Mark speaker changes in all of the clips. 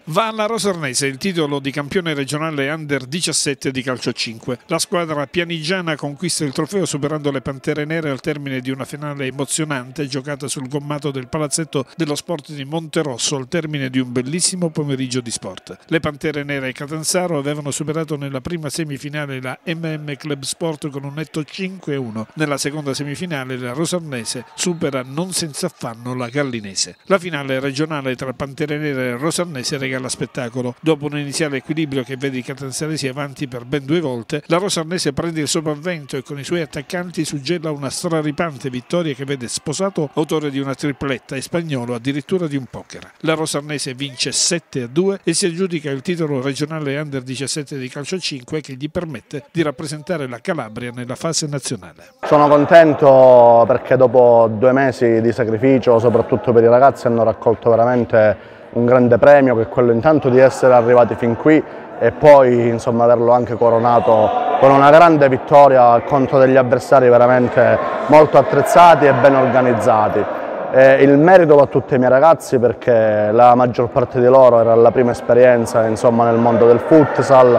Speaker 1: Va alla Rosarnese il titolo di campione regionale Under 17 di calcio 5. La squadra pianigiana conquista il trofeo superando le Pantere Nere al termine di una finale emozionante giocata sul gommato del palazzetto dello sport di Monterosso al termine di un bellissimo pomeriggio di sport. Le Pantere Nere e Catanzaro avevano superato nella prima semifinale la MM Club Sport con un netto 5-1. Nella seconda semifinale la Rosarnese supera non senza affanno la Gallinese. La finale regionale tra Pantere Nere e Rosarnese regala spettacolo. Dopo un iniziale equilibrio che vede i catanzaresi avanti per ben 2 volte, la Rosarnese prende il sopravvento e con i suoi attaccanti suggella una straripante vittoria che vede sposato autore di una tripletta e Spagnolo addirittura di un poker. La Rosarnese vince 7-2 e si aggiudica il titolo regionale Under 17 di calcio 5 che gli permette di rappresentare la Calabria nella fase nazionale.
Speaker 2: Sono contento perché dopo 2 mesi di sacrificio, soprattutto per i ragazzi, hanno raccolto veramente un grande premio, che è quello intanto di essere arrivati fin qui e poi insomma averlo anche coronato con una grande vittoria contro degli avversari veramente molto attrezzati e ben organizzati. Il merito va a tutti i miei ragazzi perché la maggior parte di loro era la prima esperienza insomma, nel mondo del futsal,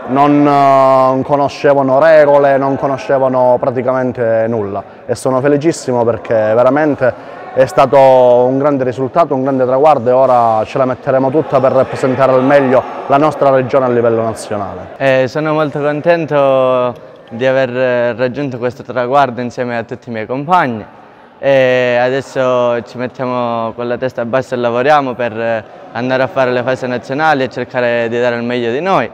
Speaker 2: non conoscevano regole, non conoscevano praticamente nulla e sono felicissimo perché veramente è stato un grande risultato, un grande traguardo e ora ce la metteremo tutta per rappresentare al meglio la nostra regione a livello nazionale.
Speaker 3: Sono molto contento di aver raggiunto questo traguardo insieme a tutti i miei compagni e adesso ci mettiamo con la testa bassa e lavoriamo per andare a fare le fasi nazionali e cercare di dare il meglio di noi.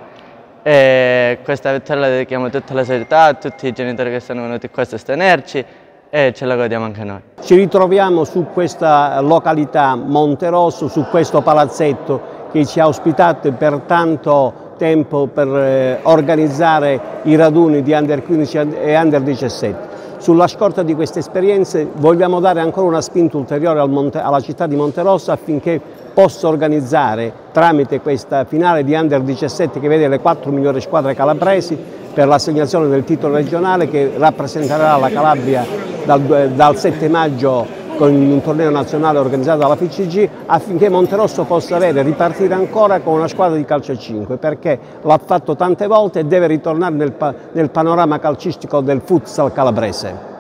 Speaker 3: E questa vittoria la dedichiamo a tutta la società, a tutti i genitori che sono venuti qua a sostenerci e ce la godiamo anche noi.
Speaker 4: Ci ritroviamo su questa località Monterosso, su questo palazzetto che ci ha ospitato per tanto tempo per organizzare i raduni di Under 15 e Under 17. Sulla scorta di queste esperienze vogliamo dare ancora una spinta ulteriore alla città di Monterosso affinché possa organizzare tramite questa finale di Under 17 che vede le 4 migliori squadre calabresi per l'assegnazione del titolo regionale che rappresenterà la Calabria dal 7 maggio con un torneo nazionale organizzato dalla FICG affinché Monterosso possa ripartire ancora con una squadra di calcio 5 perché l'ha fatto tante volte e deve ritornare nel panorama calcistico del futsal calabrese.